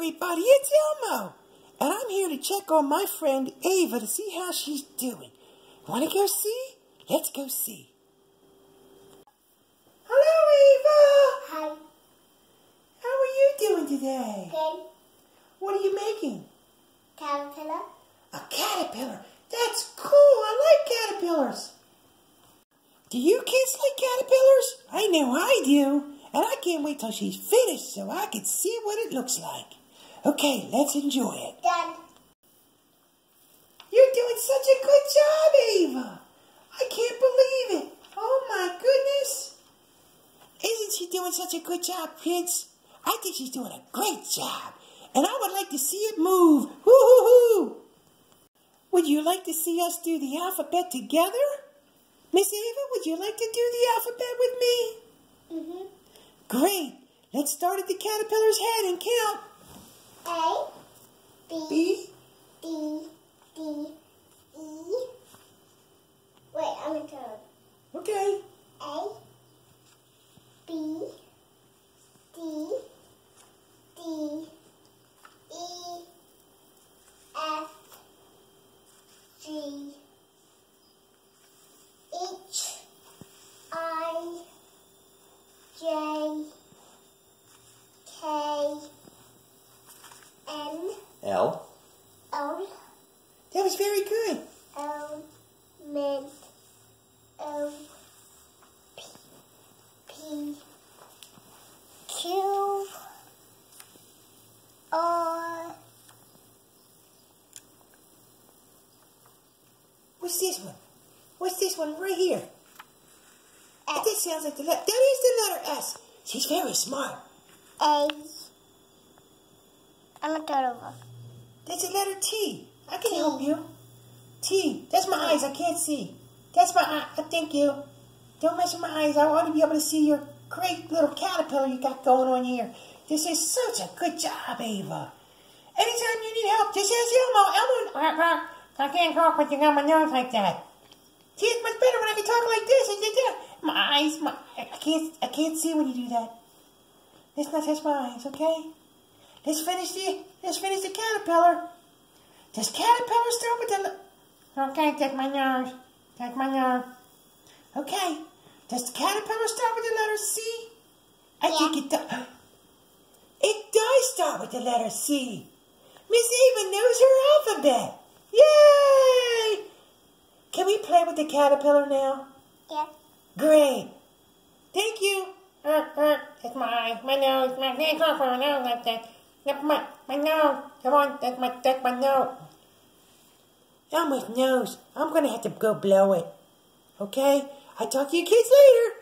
everybody, it's Elmo, and I'm here to check on my friend Ava to see how she's doing. Want to go see? Let's go see. Hello, Ava. Hi. How are you doing today? Good. What are you making? Caterpillar. A caterpillar. That's cool. I like caterpillars. Do you kids like caterpillars? I know I do. And I can't wait till she's finished so I can see what it looks like. Okay, let's enjoy it. Done. You're doing such a good job, Ava. I can't believe it. Oh, my goodness. Isn't she doing such a good job, kids? I think she's doing a great job. And I would like to see it move. Woo-hoo-hoo. Would you like to see us do the alphabet together? Miss Ava, would you like to do the alphabet with me? Mm-hmm. Great. Let's start at the caterpillar's head and count. A, B, D, D, E. Wait, I'm going to turn. okay. A, B, D, D, E, F, G, H, I, J, K, N, L. O, That was very good. O, mid, O, P, P, Q, R. What's this one? What's this one right here? S. That sounds like the letter. That is the letter S. She's very smart. A. I'm a turtle. That's the letter T. I can help you. T. That's my eyes. I can't see. That's my eye. Thank you. Don't mess with my eyes. I want to be able to see your great little caterpillar you got going on here. This is such a good job, Ava. Anytime you need help, just ask Elmo. Elmo, I can't talk when you got my nose like that. See, it's much better when I can talk like this. My eyes, I can't see when you do that. Let's not touch my eyes, okay? Let's finish the caterpillar. Does caterpillar start with the... Okay, take my nose. Take my nose. Okay. Does the caterpillar start with the letter C? I think it does. It does start with the letter C. Miss Ava knows her alphabet. Yay! Can we play with the caterpillar now? Yeah. Great. Thank you. That's my eyes, my nose, my can't talk for my nose like that. That's my nose. Come on, that's my nose. Elmo's nose. I'm gonna have to go blow it. Okay? I'll talk to you kids later.